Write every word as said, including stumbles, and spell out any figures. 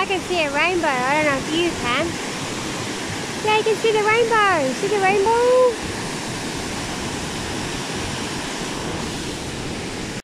I can see a rainbow. I don't know if you can. Yeah, you can see the rainbow. See the rainbow?